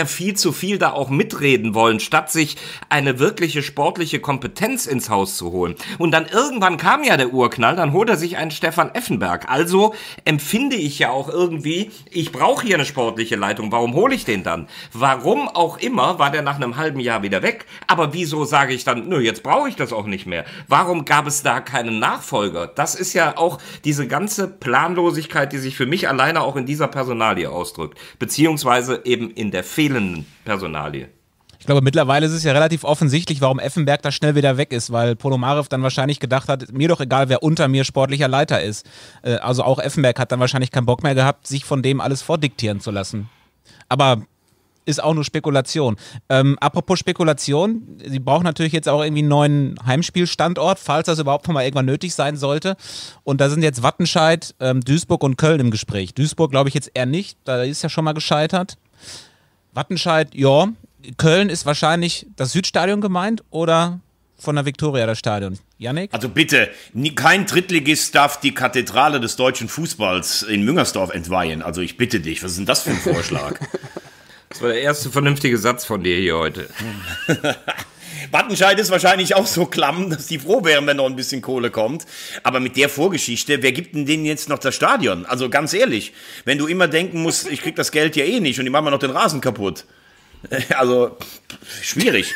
zu viel da auch mitreden wollen, statt sich eine wirkliche sportliche Kompetenz ins Haus zu holen. Und dann irgendwann kam ja der Urknall, dann holt er sich einen Stefan Effenberg. Also empfinde ich ja auch irgendwie, ich brauche hier eine sportliche Leitung. Warum hole ich den dann? Warum auch immer war der nach einem halben Jahr wieder weg. Aber wieso sage ich dann, nö, jetzt brauche ich das auch nicht mehr. Warum gab es da keinen Nachfolger? Das ist ja auch diese ganze Planlosigkeit, die sich für mich alleine auch in dieser Personalie ausdrückt. Beziehungsweise eben in der fehlenden Personalie. Ich glaube, mittlerweile ist es ja relativ offensichtlich, warum Effenberg da schnell wieder weg ist, weil Ponomarev dann wahrscheinlich gedacht hat, mir doch egal, wer unter mir sportlicher Leiter ist. Also auch Effenberg hat dann wahrscheinlich keinen Bock mehr gehabt, sich von dem alles vordiktieren zu lassen. Aber ist auch nur Spekulation. Apropos Spekulation, sie brauchen natürlich jetzt auch irgendwie einen neuen Heimspielstandort, falls das überhaupt noch mal irgendwann nötig sein sollte. Und da sind jetzt Wattenscheid, Duisburg und Köln im Gespräch. Duisburg glaube ich jetzt eher nicht, da ist ja schon mal gescheitert. Wattenscheid, ja. Köln ist wahrscheinlich das Südstadion gemeint oder von der Viktoria das Stadion? Yannick? Also bitte, kein Drittligist darf die Kathedrale des deutschen Fußballs in Müngersdorf entweihen. Also ich bitte dich, was ist denn das für ein Vorschlag? Das war der erste vernünftige Satz von dir hier heute. Wattenscheid ist wahrscheinlich auch so klamm, dass die froh wären, wenn noch ein bisschen Kohle kommt. Aber mit der Vorgeschichte, wer gibt denn denen jetzt noch das Stadion? Also ganz ehrlich, wenn du immer denken musst, ich krieg das Geld ja eh nicht und die machen mir noch den Rasen kaputt. Also, schwierig.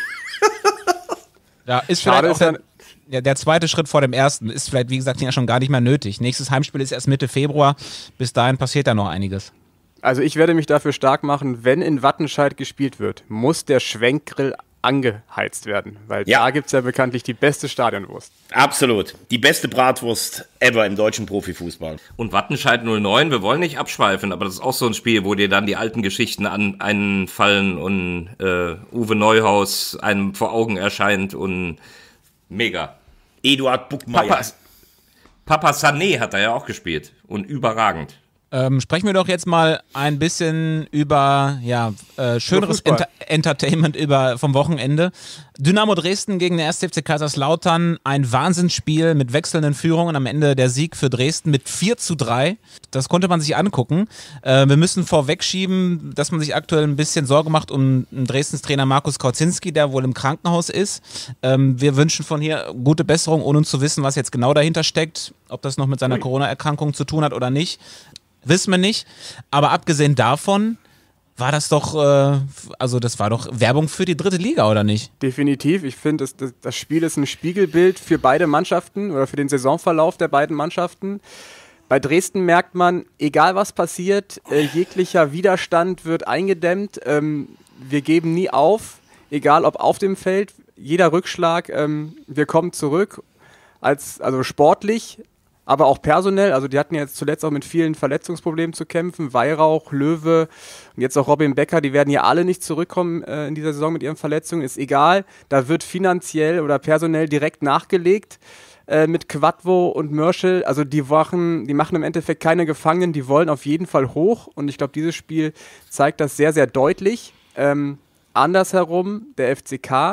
Ja, ist vielleicht auch der zweite Schritt vor dem ersten. Ist vielleicht, wie gesagt, ja schon gar nicht mehr nötig. Nächstes Heimspiel ist erst Mitte Februar. Bis dahin passiert da noch einiges. Also ich werde mich dafür stark machen, wenn in Wattenscheid gespielt wird, muss der Schwenkgrill angeheizt werden. Weil da gibt es ja bekanntlich die beste Stadionwurst. Absolut. Die beste Bratwurst ever im deutschen Profifußball. Und Wattenscheid 09, wir wollen nicht abschweifen, aber das ist auch so ein Spiel, wo dir dann die alten Geschichten einfallen und Uwe Neuhaus einem vor Augen erscheint und mega. Eduard Buckmeier. Papa Sané hat da ja auch gespielt und überragend. Sprechen wir doch jetzt mal ein bisschen über schöneres Entertainment vom Wochenende. Dynamo Dresden gegen den 1. FC Kaiserslautern. Ein Wahnsinnsspiel mit wechselnden Führungen. Am Ende der Sieg für Dresden mit 4:3. Das konnte man sich angucken. Wir müssen vorwegschieben, dass man sich aktuell ein bisschen Sorge macht um Dresdens Trainer Markus Kauzinski, der wohl im Krankenhaus ist. Wir wünschen von hier gute Besserung, ohne zu wissen, was jetzt genau dahinter steckt. Ob das noch mit seiner Corona-Erkrankung zu tun hat oder nicht. Wissen wir nicht, aber abgesehen davon war das doch, das war doch Werbung für die dritte Liga, oder nicht? Definitiv, ich finde, das Spiel ist ein Spiegelbild für beide Mannschaften oder für den Saisonverlauf der beiden Mannschaften. Bei Dresden merkt man, egal was passiert, jeglicher Widerstand wird eingedämmt, wir geben nie auf, egal ob auf dem Feld, jeder Rückschlag, wir kommen zurück, also sportlich, aber auch personell, also die hatten jetzt zuletzt auch mit vielen Verletzungsproblemen zu kämpfen. Weihrauch, Löwe und jetzt auch Robin Becker, die werden ja alle nicht zurückkommen in dieser Saison mit ihren Verletzungen. Ist egal, da wird finanziell oder personell direkt nachgelegt mit Quadvo und Mörschel. Also die machen im Endeffekt keine Gefangenen, die wollen auf jeden Fall hoch. Und ich glaube, dieses Spiel zeigt das sehr, sehr deutlich. Andersherum, der FCK.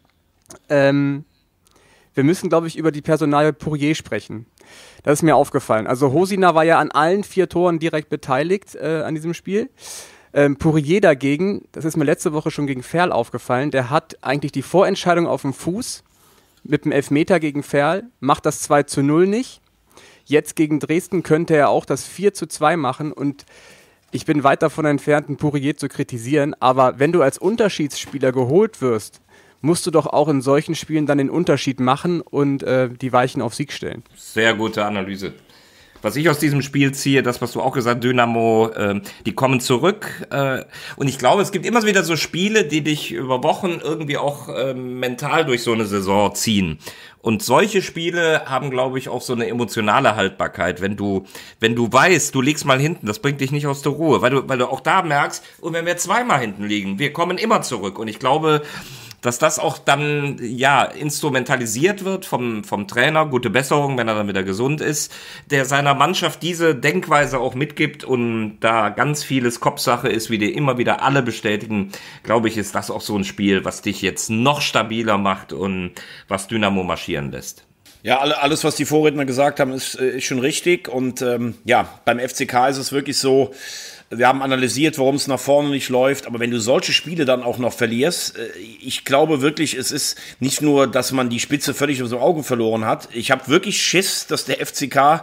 Wir müssen, glaube ich, über die Personalie Pourier sprechen. Das ist mir aufgefallen. Also Hosina war ja an allen 4 Toren direkt beteiligt an diesem Spiel. Pourier dagegen, das ist mir letzte Woche schon gegen Ferl aufgefallen, der hat eigentlich die Vorentscheidung auf dem Fuß mit dem Elfmeter gegen Ferl, macht das 2:0 nicht. Jetzt gegen Dresden könnte er auch das 4:2 machen und ich bin weit davon entfernt, einen Pourier zu kritisieren, aber wenn du als Unterschiedsspieler geholt wirst, musst du doch auch in solchen Spielen dann den Unterschied machen und die Weichen auf Sieg stellen. Sehr gute Analyse. Was ich aus diesem Spiel ziehe, das, was du auch gesagt hast, Dynamo, die kommen zurück. Und ich glaube, es gibt immer wieder so Spiele, die dich über Wochen irgendwie auch mental durch so eine Saison ziehen. Und solche Spiele haben, glaube ich, auch so eine emotionale Haltbarkeit. Wenn du weißt, du liegst mal hinten, das bringt dich nicht aus der Ruhe, weil du auch da merkst, und wenn wir zweimal hinten liegen, wir kommen immer zurück. Und ich glaube, dass das auch dann, instrumentalisiert wird vom Trainer, gute Besserung, wenn er dann wieder gesund ist, der seiner Mannschaft diese Denkweise auch mitgibt und da ganz vieles Kopfsache ist, wie dir immer wieder alle bestätigen, glaube ich, ist das auch so ein Spiel, was dich jetzt noch stabiler macht und was Dynamo marschieren lässt. Ja, alles, was die Vorredner gesagt haben, ist schon richtig und beim FCK ist es wirklich so, Wir haben analysiert, warum es nach vorne nicht läuft. Aber wenn du solche Spiele dann auch noch verlierst, ich glaube wirklich, es ist nicht nur, dass man die Spitze völlig aus den Augen verloren hat. Ich habe wirklich Schiss, dass der FCK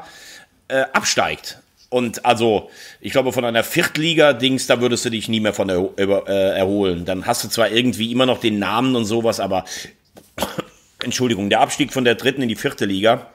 absteigt. Und also, ich glaube, von einer Viertliga-Dings, da würdest du dich nie mehr von erholen. Dann hast du zwar irgendwie immer noch den Namen und sowas, aber Entschuldigung, der Abstieg von der 3. in die 4. Liga,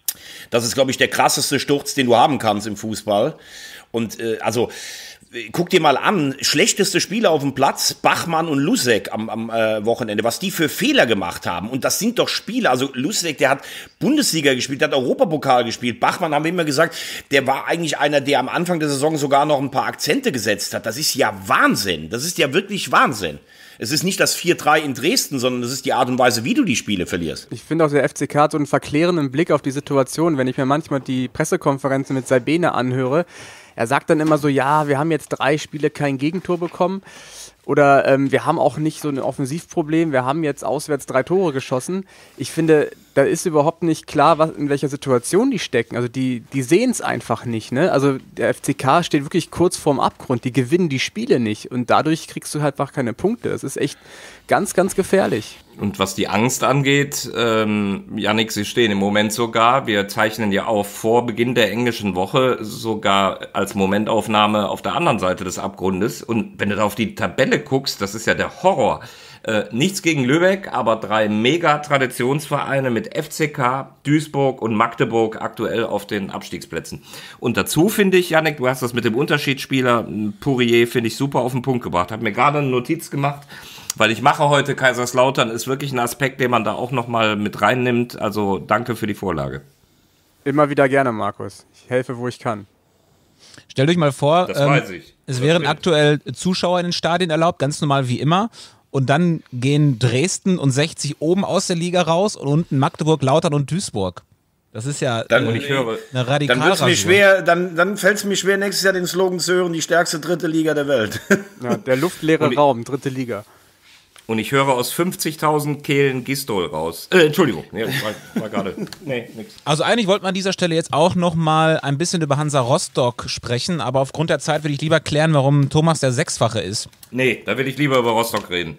das ist, glaube ich, der krasseste Sturz, den du haben kannst im Fußball. Und also, guck dir mal an, schlechteste Spieler auf dem Platz, Bachmann und Lusek am Wochenende, was die für Fehler gemacht haben. Und das sind doch Spieler, also Lusek, der hat Bundesliga gespielt, der hat Europapokal gespielt. Bachmann, haben wir immer gesagt, der war eigentlich einer, der am Anfang der Saison sogar noch ein paar Akzente gesetzt hat. Das ist ja Wahnsinn, das ist ja wirklich Wahnsinn. Es ist nicht das 4-3 in Dresden, sondern es ist die Art und Weise, wie du die Spiele verlierst. Ich finde auch, der FCK hat so einen verklärenden Blick auf die Situation. Wenn ich mir manchmal die Pressekonferenzen mit Saibene anhöre, er sagt dann immer so, ja, wir haben jetzt 3 Spiele kein Gegentor bekommen oder wir haben auch nicht so ein Offensivproblem, wir haben jetzt auswärts 3 Tore geschossen. Ich finde, da ist überhaupt nicht klar, in welcher Situation die stecken. Also die sehen es einfach nicht, ne? Also der FCK steht wirklich kurz vorm Abgrund, die gewinnen die Spiele nicht und dadurch kriegst du halt einfach keine Punkte. Das ist echt ganz, ganz gefährlich. Und was die Angst angeht, Yannick, Sie stehen im Moment sogar, wir zeichnen ja auf vor Beginn der englischen Woche, sogar als Momentaufnahme auf der anderen Seite des Abgrundes. Und wenn du da auf die Tabelle guckst, das ist ja der Horror. Nichts gegen Lübeck, aber 3 Mega-Traditionsvereine mit FCK, Duisburg und Magdeburg aktuell auf den Abstiegsplätzen. Und dazu finde ich, Yannick, du hast das mit dem Unterschiedsspieler Pourier, finde ich, super auf den Punkt gebracht. Hab mir gerade eine Notiz gemacht, weil ich mache heute Kaiserslautern, ist wirklich ein Aspekt, den man da auch nochmal mit reinnimmt. Also danke für die Vorlage. Immer wieder gerne, Markus. Ich helfe, wo ich kann. Stellt euch mal vor, Das weiß ich. es wären aktuell Zuschauer in den Stadien erlaubt, ganz normal wie immer. Und dann gehen Dresden und 60 oben aus der Liga raus und unten Magdeburg, Lautern und Duisburg. Das ist ja Und ich höre, eine Radikalrasur. Dann fällt es mir schwer, nächstes Jahr den Slogan zu hören, die stärkste 3. Liga der Welt. Ja, der luftleere Raum, 3. Liga. und ich höre aus 50.000 Kehlen Gistol raus. Entschuldigung, nee, war gerade. Nee, nix. Also eigentlich wollte man an dieser Stelle jetzt auch nochmal ein bisschen über Hansa Rostock sprechen, aber aufgrund der Zeit würde ich lieber klären, warum Thomas der Sechsfache ist. Nee, da will ich lieber über Rostock reden.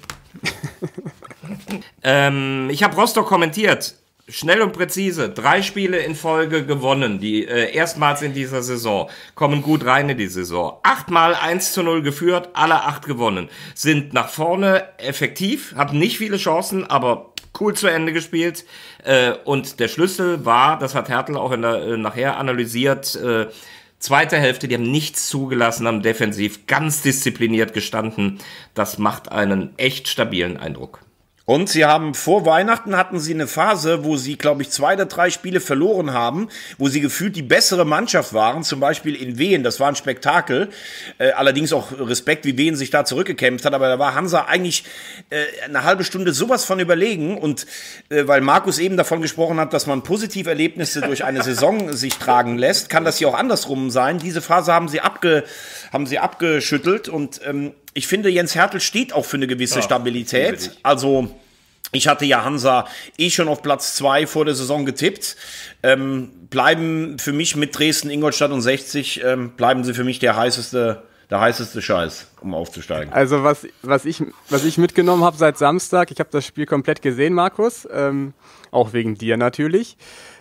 Ich habe Rostock kommentiert. Schnell und präzise. 3 Spiele in Folge gewonnen, die erstmals in dieser Saison. Kommen gut rein in die Saison. 8-mal 1:0 geführt, alle 8 gewonnen. Sind nach vorne effektiv, hatten nicht viele Chancen, aber cool zu Ende gespielt. Und der Schlüssel war, das hat Hertel auch nachher analysiert, zweite Hälfte, die haben nichts zugelassen, haben defensiv ganz diszipliniert gestanden. Das macht einen echt stabilen Eindruck. Und sie haben vor Weihnachten hatten sie eine Phase, wo sie, glaube ich, 2 oder 3 Spiele verloren haben, wo sie gefühlt die bessere Mannschaft waren, zum Beispiel in Wien, das war ein Spektakel, allerdings auch Respekt, wie Wien sich da zurückgekämpft hat, aber da war Hansa eigentlich eine halbe Stunde sowas von überlegen und weil Markus eben davon gesprochen hat, dass man Positiverlebnisse durch eine Saison sich tragen lässt, kann das hier auch andersrum sein. Diese Phase haben sie abgeschüttelt und ich finde, Jens Hertel steht auch für eine gewisse Stabilität. Also, ich hatte ja Hansa schon auf Platz 2 vor der Saison getippt. Bleiben für mich mit Dresden, Ingolstadt und 60, bleiben sie für mich der heißeste Scheiß, um aufzusteigen. Also, was ich mitgenommen habe seit Samstag, ich habe das Spiel komplett gesehen, Markus, auch wegen dir natürlich.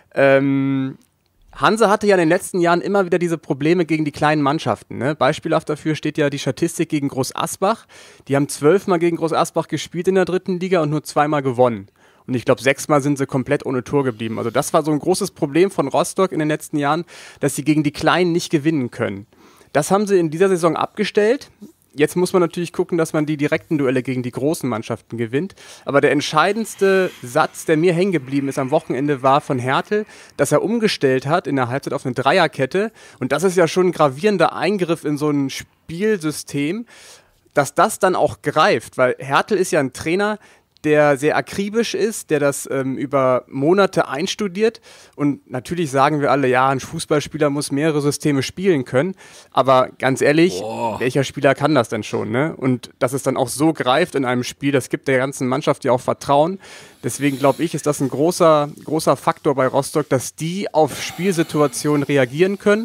Hansa hatte ja in den letzten Jahren immer wieder diese Probleme gegen die kleinen Mannschaften. Ne? Beispielhaft dafür steht ja die Statistik gegen Groß Asbach. Die haben 12-mal gegen Groß Asbach gespielt in der 3. Liga und nur 2-mal gewonnen. Und ich glaube, 6-mal sind sie komplett ohne Tor geblieben. Also das war so ein großes Problem von Rostock in den letzten Jahren, dass sie gegen die Kleinen nicht gewinnen können. Das haben sie in dieser Saison abgestellt. Jetzt muss man natürlich gucken, dass man die direkten Duelle gegen die großen Mannschaften gewinnt. Aber der entscheidendste Satz, der mir hängen geblieben ist am Wochenende, war von Hertel, dass er umgestellt hat in der Halbzeit auf eine Dreierkette. Und das ist ja schon ein gravierender Eingriff in so ein Spielsystem, dass das dann auch greift. Weil Hertel ist ja ein Trainer, der sehr akribisch ist, der das über Monate einstudiert. Und natürlich sagen wir alle, ja, ein Fußballspieler muss mehrere Systeme spielen können. Aber ganz ehrlich, welcher Spieler kann das denn schon? Ne? Und dass es dann auch so greift in einem Spiel, das gibt der ganzen Mannschaft ja auch Vertrauen. Deswegen glaube ich, ist das ein großer Faktor bei Rostock, dass die auf Spielsituationen reagieren können.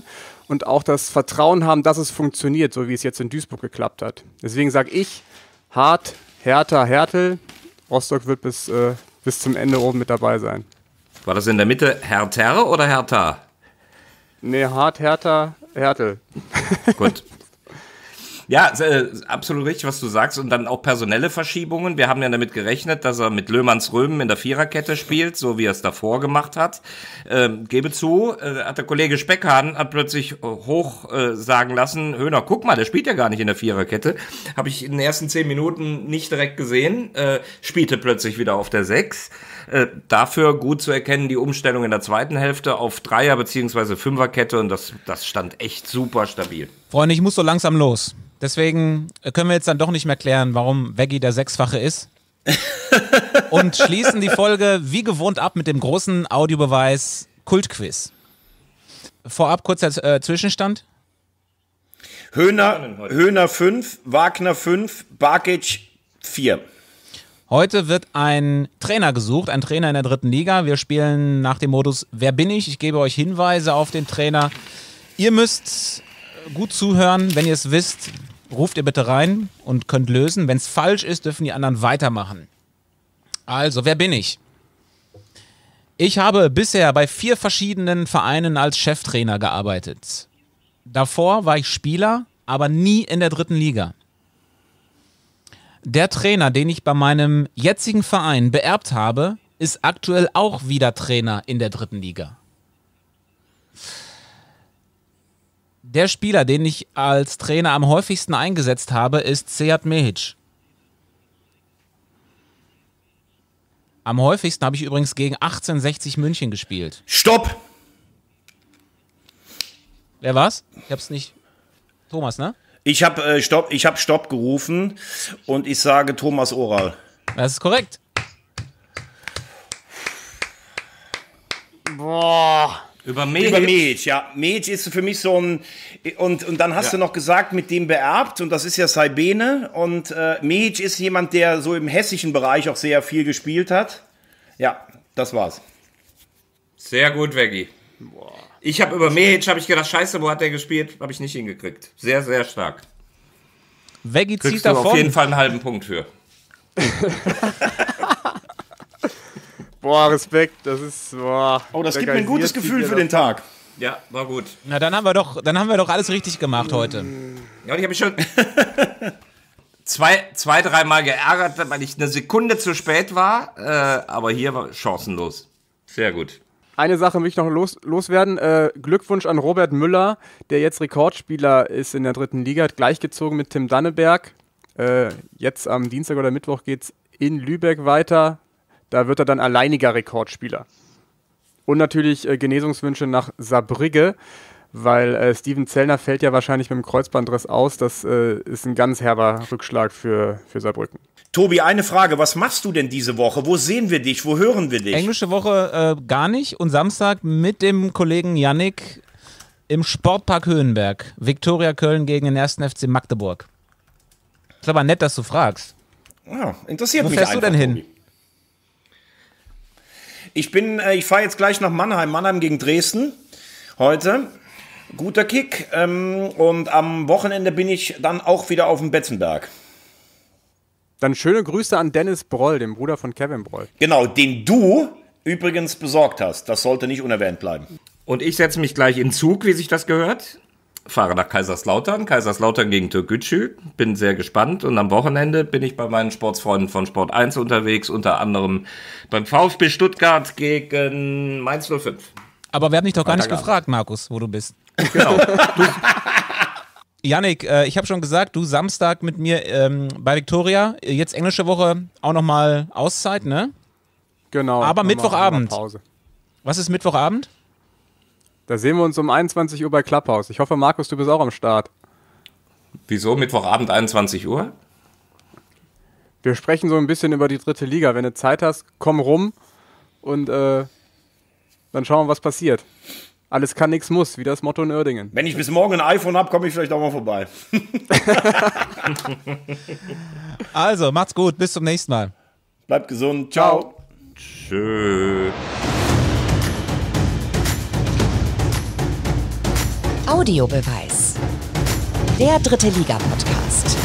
und auch das Vertrauen haben, dass es funktioniert, so wie es jetzt in Duisburg geklappt hat. Deswegen sage ich, hart, Hertha, Hertel. Rostock wird bis zum Ende oben mit dabei sein. War das in der Mitte Hertha oder Hertha? Nee, hart, Hertha, Hertel. Gut. Ja, absolut richtig, was du sagst. Und dann auch personelle Verschiebungen. Wir haben ja damit gerechnet, dass er mit Löhmanns-Römen in der Viererkette spielt, so wie er es davor gemacht hat. Gebe zu, hat der Kollege Speckhahn hat plötzlich hoch sagen lassen, Höhner, guck mal, der spielt ja gar nicht in der Viererkette. Habe ich in den ersten 10 Minuten nicht direkt gesehen. Spielte plötzlich wieder auf der 6. Dafür gut zu erkennen, die Umstellung in der zweiten Hälfte auf Dreier- bzw. Fünferkette. Und das stand echt super stabil. Freunde, ich muss so langsam los. Deswegen können wir jetzt dann doch nicht mehr klären, warum Veggie der Sechsfache ist. Und schließen die Folge wie gewohnt ab mit dem großen Audiobeweis Kultquiz. Vorab kurzer Zwischenstand. Höhner 5, Wagner 5, Barkic 4. Heute wird ein Trainer gesucht, ein Trainer in der 3. Liga. Wir spielen nach dem Modus Wer bin ich? Ich gebe euch Hinweise auf den Trainer. Ihr müsst gut zuhören. Wenn ihr es wisst, ruft ihr bitte rein und könnt lösen. Wenn es falsch ist, dürfen die anderen weitermachen. Also, wer bin ich? Ich habe bisher bei 4 verschiedenen Vereinen als Cheftrainer gearbeitet. Davor war ich Spieler, aber nie in der 3. Liga. Der Trainer, den ich bei meinem jetzigen Verein beerbt habe, ist aktuell auch wieder Trainer in der 3. Liga. Der Spieler, den ich als Trainer am häufigsten eingesetzt habe, ist Sead Mehic. Am häufigsten habe ich übrigens gegen 1860 München gespielt. Stopp! Wer war's? Ich hab's nicht. Thomas, ne? Ich hab Stopp gerufen und ich sage Thomas Oral. Das ist korrekt. Boah. Über Mehic, ja. Mehic ist für mich so ein... Und dann hast du noch gesagt, mit dem beerbt, und das ist ja Saibene. Und Mehic ist jemand, der so im hessischen Bereich auch sehr viel gespielt hat. Ja, das war's. Sehr gut, Veggie. Ich habe über Mehic gedacht, scheiße, wo hat der gespielt? Habe ich nicht hingekriegt. Sehr, sehr stark. Veggie zieht Kriegst du davon. auf jeden Fall einen halben Punkt für. Boah, Respekt, das ist... Boah, Oh, das gibt mir ein gutes Gefühl für den Tag. Ja, war gut. Na, dann haben wir doch alles richtig gemacht heute. Ja, und ich habe mich schon zwei, dreimal geärgert, weil ich eine Sekunde zu spät war. Aber hier war chancenlos. Sehr gut. Eine Sache will ich noch loswerden. Glückwunsch an Robert Müller, der jetzt Rekordspieler ist in der 3. Liga, hat gleichgezogen mit Tim Danneberg. Jetzt am Dienstag oder Mittwoch geht's in Lübeck weiter. Da wird er dann alleiniger Rekordspieler. Und natürlich Genesungswünsche nach Saarbrügge, weil Steven Zellner fällt ja wahrscheinlich mit dem Kreuzbandriss aus. Das ist ein ganz herber Rückschlag für Saarbrücken. Tobi, eine Frage. Was machst du denn diese Woche? Wo sehen wir dich? Wo hören wir dich? Englische Woche gar nicht. Und Samstag mit dem Kollegen Yannick im Sportpark Höhenberg. Viktoria Köln gegen den 1. FC Magdeburg. Ist aber nett, dass du fragst. Ja, interessiert Wo mich fährst du einfach, denn hin? Tobi. Ich fahre jetzt gleich nach Mannheim. Mannheim gegen Dresden. Heute. Guter Kick. Und am Wochenende bin ich dann auch wieder auf dem Betzenberg. Dann schöne Grüße an Dennis Broll, dem Bruder von Kevin Broll. Genau, den du übrigens besorgt hast. Das sollte nicht unerwähnt bleiben. Und ich setze mich gleich in Zug, wie sich das gehört. Fahre nach Kaiserslautern gegen Türkgücü. Bin sehr gespannt. Und am Wochenende bin ich bei meinen Sportsfreunden von Sport 1 unterwegs, unter anderem beim VfB Stuttgart gegen Mainz 05. Aber wir haben dich doch gar nicht gefragt, Markus, wo du bist. Genau. Yannick, ich habe schon gesagt, du Samstag mit mir bei Viktoria. Jetzt englische Woche auch nochmal Auszeit, ne? Genau. Aber Mittwochabend. Pause. Was ist Mittwochabend? Da sehen wir uns um 21 Uhr bei Clubhouse. Ich hoffe, Markus, du bist auch am Start. Wieso? Mittwochabend 21 Uhr? Wir sprechen so ein bisschen über die 3. Liga. Wenn du Zeit hast, komm rum und dann schauen wir, was passiert. Alles kann, nichts muss, wie das Motto in Uerdingen. Wenn ich bis morgen ein iPhone habe, komme ich vielleicht auch mal vorbei. Also, macht's gut, bis zum nächsten Mal. Bleibt gesund. Ciao. Tschö. Audiobeweis. Der dritte Liga-Podcast.